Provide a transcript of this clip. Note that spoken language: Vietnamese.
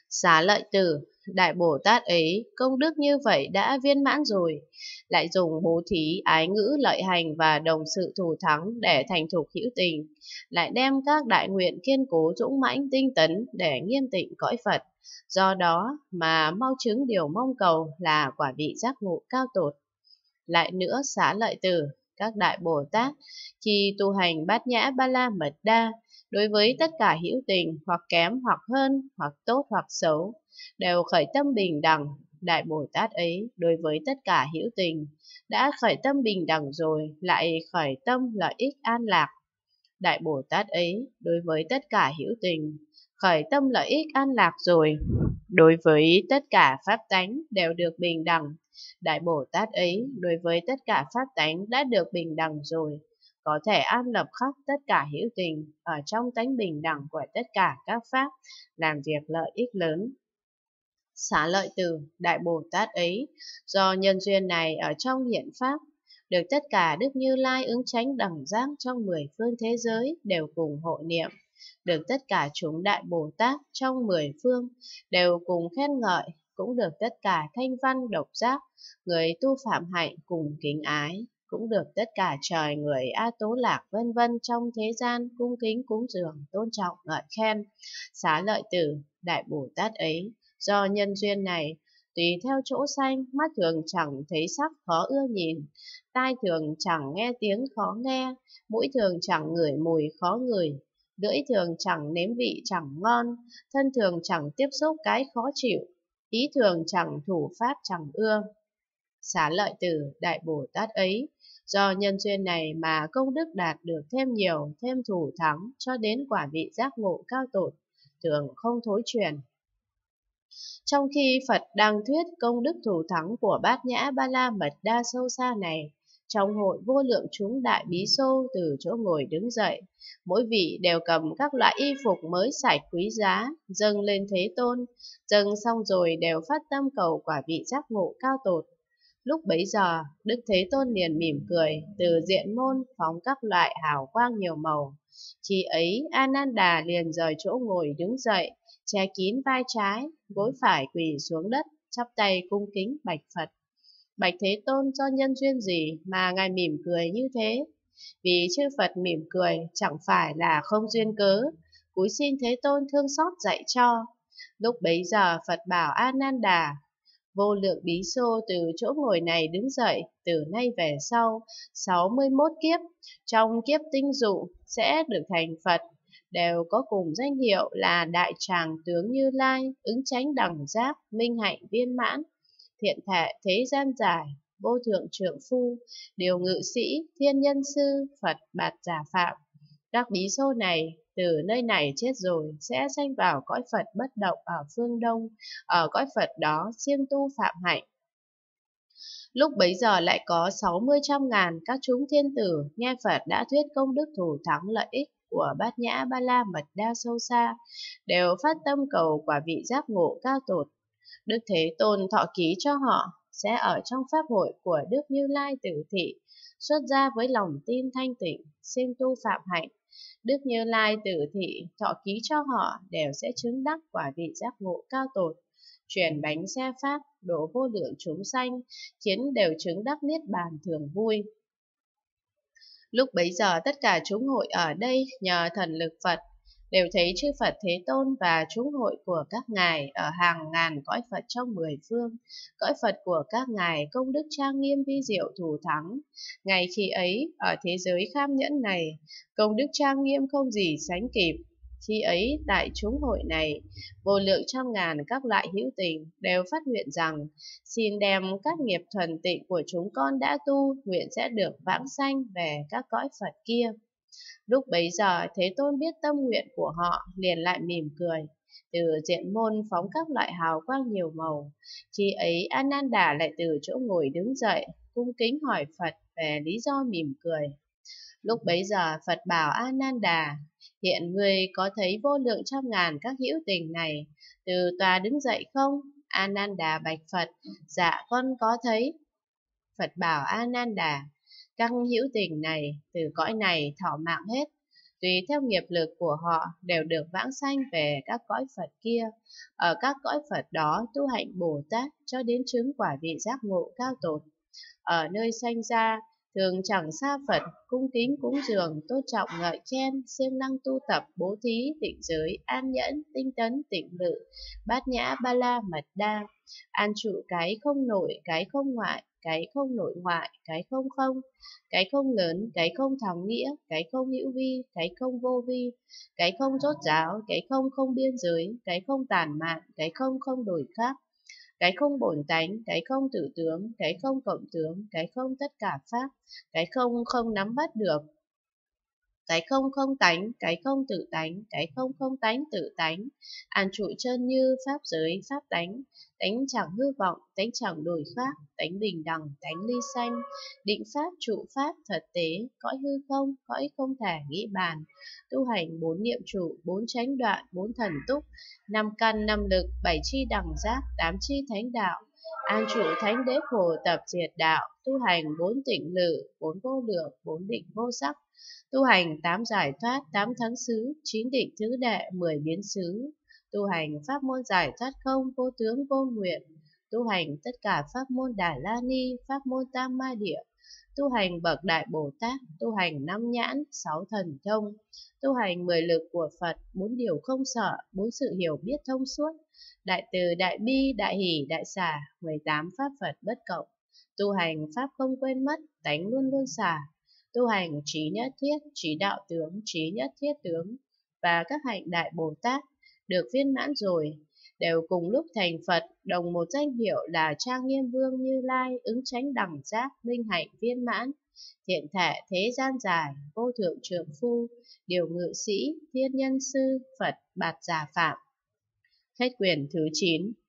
Xá lợi tử, Đại Bồ Tát ấy, công đức như vậy đã viên mãn rồi, lại dùng bố thí, ái ngữ, lợi hành và đồng sự thù thắng để thành thục hữu tình, lại đem các đại nguyện kiên cố dũng mãnh tinh tấn để nghiêm tịnh cõi Phật. Do đó mà mau chứng điều mong cầu là quả vị giác ngộ cao tột. Lại nữa xá lợi tử, các đại Bồ Tát khi tu hành bát nhã ba la mật đa, đối với tất cả hữu tình hoặc kém hoặc hơn hoặc tốt hoặc xấu đều khởi tâm bình đẳng. Đại Bồ Tát ấy đối với tất cả hữu tình đã khởi tâm bình đẳng rồi, lại khởi tâm lợi ích an lạc. Đại Bồ Tát ấy đối với tất cả hữu tình khởi tâm lợi ích an lạc rồi, đối với tất cả pháp tánh đều được bình đẳng. Đại Bồ Tát ấy đối với tất cả pháp tánh đã được bình đẳng rồi, có thể an lập khắp tất cả hữu tình ở trong tánh bình đẳng của tất cả các pháp, làm việc lợi ích lớn. Xá lợi tử, Đại Bồ Tát ấy do nhân duyên này ở trong hiện pháp, được tất cả Đức Như Lai ứng chánh đẳng giác trong 10 phương thế giới đều cùng hộ niệm, được tất cả chúng Đại Bồ Tát trong 10 phương đều cùng khen ngợi, cũng được tất cả thanh văn độc giác, người tu phạm hạnh cùng kính ái, cũng được tất cả trời người A Tố Lạc vân vân trong thế gian cung kính cúng dường tôn trọng ngợi khen. Xá lợi tử, Đại Bồ Tát ấy do nhân duyên này, tùy theo chỗ sanh, mắt thường chẳng thấy sắc khó ưa nhìn, tai thường chẳng nghe tiếng khó nghe, mũi thường chẳng ngửi mùi khó ngửi, lưỡi thường chẳng nếm vị chẳng ngon, thân thường chẳng tiếp xúc cái khó chịu, ý thường chẳng thủ pháp chẳng ưa. Xá lợi tử, Đại Bồ Tát ấy do nhân duyên này mà công đức đạt được thêm nhiều, thêm thủ thắng cho đến quả vị giác ngộ cao tột, thường không thối chuyển. Trong khi Phật đang thuyết công đức thủ thắng của bát nhã ba la mật đa sâu xa này, trong hội vô lượng chúng đại bí xô từ chỗ ngồi đứng dậy, mỗi vị đều cầm các loại y phục mới sạch quý giá, dâng lên Thế Tôn, dâng xong rồi đều phát tâm cầu quả vị giác ngộ cao tột. Lúc bấy giờ, Đức Thế Tôn liền mỉm cười, từ diện môn phóng các loại hào quang nhiều màu. Khi ấy, Ananda liền rời chỗ ngồi đứng dậy, che kín vai trái, gối phải quỳ xuống đất, chắp tay cung kính bạch Phật. Bạch Thế Tôn, do nhân duyên gì mà Ngài mỉm cười như thế? Vì chư Phật mỉm cười chẳng phải là không duyên cớ, cúi xin Thế Tôn thương xót dạy cho. Lúc bấy giờ Phật bảo Ananda, vô lượng bí xô từ chỗ ngồi này đứng dậy, từ nay về sau 61 kiếp, trong kiếp tinh dụ sẽ được thành Phật, đều có cùng danh hiệu là Đại Tràng Tướng Như Lai, ứng chánh đẳng giác, minh hạnh viên mãn, thiện thể thế gian giải, vô thượng trượng phu, điều ngự sĩ, thiên nhân sư, Phật bạt giả phạm. Các bí xô này từ nơi này chết rồi sẽ sanh vào cõi Phật bất động ở phương Đông, ở cõi Phật đó siêng tu phạm hạnh. Lúc bấy giờ lại có 60-100.000 các chúng thiên tử nghe Phật đã thuyết công đức thủ thắng lợi ích của bát nhã ba la mật đa sâu xa, đều phát tâm cầu quả vị giác ngộ cao tột. Đức Thế Tôn thọ ký cho họ sẽ ở trong pháp hội của Đức Như Lai Tử Thị, xuất gia với lòng tin thanh tịnh, siêng tu phạm hạnh. Đức Như Lai Tử Thị thọ ký cho họ đều sẽ chứng đắc quả vị giác ngộ cao tột, truyền bánh xe pháp, độ vô lượng chúng sanh, khiến đều chứng đắc niết bàn thường vui. Lúc bấy giờ tất cả chúng hội ở đây nhờ thần lực Phật đều thấy chư Phật Thế Tôn và chúng hội của các ngài ở hàng ngàn cõi Phật trong 10 phương, cõi Phật của các ngài công đức trang nghiêm vi diệu thù thắng. Ngày khi ấy, ở thế giới kham nhẫn này, công đức trang nghiêm không gì sánh kịp. Khi ấy, tại chúng hội này, vô lượng trăm ngàn các loại hữu tình đều phát nguyện rằng, xin đem các nghiệp thuần tịnh của chúng con đã tu, nguyện sẽ được vãng sanh về các cõi Phật kia. Lúc bấy giờ Thế Tôn biết tâm nguyện của họ, liền lại mỉm cười, từ diện môn phóng các loại hào quang nhiều màu. Khi ấy Ananda lại từ chỗ ngồi đứng dậy, cung kính hỏi Phật về lý do mỉm cười. Lúc bấy giờ Phật bảo Ananda, hiện người có thấy vô lượng trăm ngàn các hữu tình này từ tòa đứng dậy không? Ananda bạch Phật, dạ con có thấy. Phật bảo Ananda, các hữu tình này từ cõi này thọ mạng hết, tùy theo nghiệp lực của họ đều được vãng sanh về các cõi Phật kia. Ở các cõi Phật đó tu hạnh Bồ Tát cho đến chứng quả vị giác ngộ cao tột. Ở nơi sanh ra, thường chẳng xa Phật, cung kính cúng dường, tôn trọng ngợi khen, siêng năng tu tập, bố thí, tịnh giới, an nhẫn, tinh tấn, tịnh lự, bát nhã, ba la, mật đa, an trụ cái không nội, cái không ngoại, cái không nội ngoại, cái không, cái không lớn, cái không thắng nghĩa, cái không hữu vi, cái không vô vi, cái không rốt ráo, cái không không biên giới, cái không tản mạn, cái không không đổi khác, cái không bổn tánh, cái không tự tướng, cái không cộng tướng, cái không tất cả pháp, cái không không nắm bắt được, cái không không tánh, cái không tự tánh, cái không không tánh tự tánh, an trụ chân như pháp giới, pháp tánh, tánh chẳng hư vọng, tánh chẳng đổi khác, tánh bình đẳng, tánh ly sanh, định pháp, trụ pháp, thật tế, cõi hư không, cõi không thể nghĩ bàn, tu hành bốn niệm trụ, bốn chánh đoạn, bốn thần túc, năm căn, năm lực, bảy chi đẳng giác, tám chi thánh đạo, an trụ thánh đế khổ tập diệt đạo, tu hành bốn tịnh lự, bốn vô lượng, bốn định vô sắc, tu hành 8 giải thoát, 8 thắng xứ, 9 định tứ đệ, 10 biến xứ, tu hành pháp môn giải thoát không, vô tướng vô nguyện, tu hành tất cả pháp môn Đà La Ni, pháp môn Tam Ma Địa, tu hành bậc đại Bồ Tát, tu hành 5 nhãn, 6 thần thông, tu hành 10 lực của Phật, 4 điều không sợ, 4 sự hiểu biết thông suốt, đại từ, đại bi, đại hỷ, đại xả, 18 pháp Phật bất cộng, tu hành pháp không quên mất, tánh luôn luôn xả, tu hành trí nhất thiết, trí đạo tướng, trí nhất thiết tướng và các hạnh đại Bồ Tát được viên mãn rồi, đều cùng lúc thành Phật, đồng một danh hiệu là Trang Nghiêm Vương Như Lai, ứng chánh đẳng giác, minh hạnh viên mãn, thiện thể thế gian dài, vô thượng trượng phu, điều ngự sĩ, thiên nhân sư, Phật bạt giả phạm. Hết quyển thứ 9.